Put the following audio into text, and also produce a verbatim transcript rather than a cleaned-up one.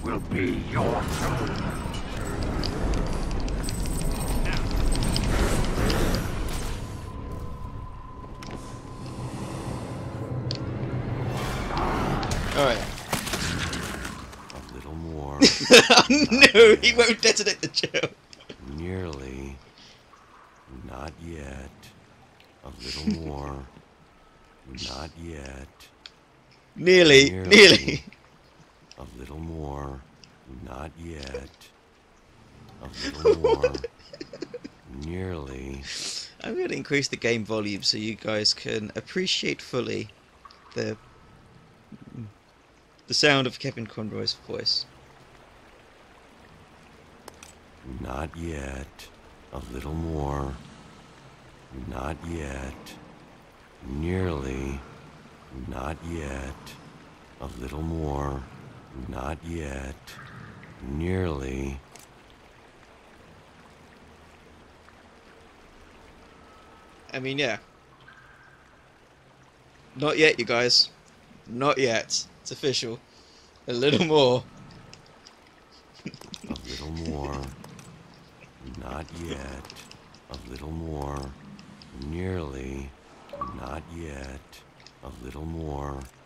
will be your doom. Alright. A little more. Oh no, he won't detonate the gel. Nearly. Not yet. A little more. Not yet. Nearly, Nearly. nearly. A little more. Not yet. A little more. Nearly. I'm going to increase the game volume so you guys can appreciate fully the the sound of Kevin Conroy's voice. Not yet. A little more. Not yet. Nearly. Not yet. A little more. Not yet. Nearly. I mean, yeah. Not yet, you guys. Not yet. It's official. A little more. A little more. Not yet. A little more. Nearly. Not yet. A little more.